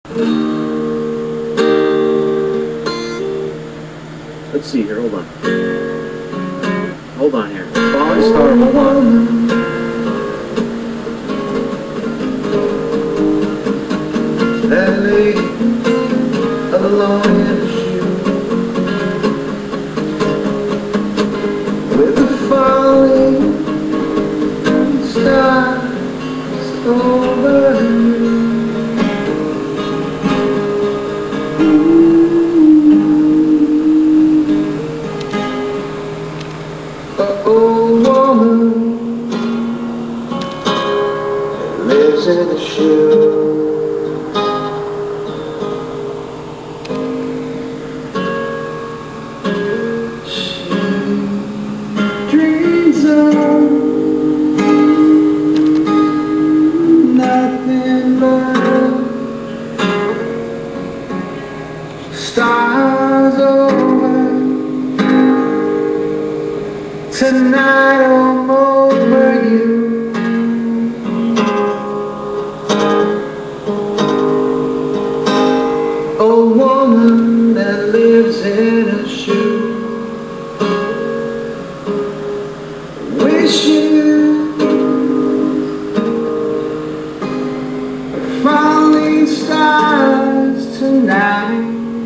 Let's see here, hold on. Hold on here. Falling Star, hold on. That lady alone in a shoe with the falling stars over you. Old woman that lives in a shoe. She dreams of nothing but stars over tonight, I'm over you. A woman that lives in a shoe. Wish you falling stars tonight.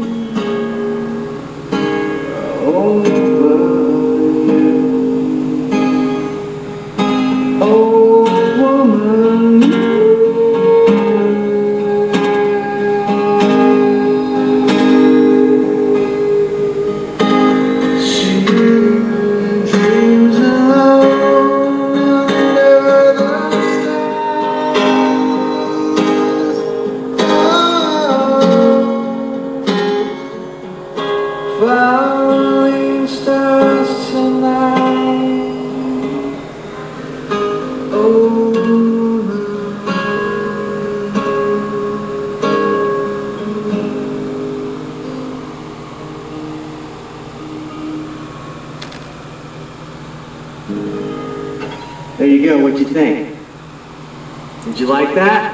Over you. Old woman, she dreams alone under the stars. Oh, falling stars tonight. There you go, what'd you think? Did you like that?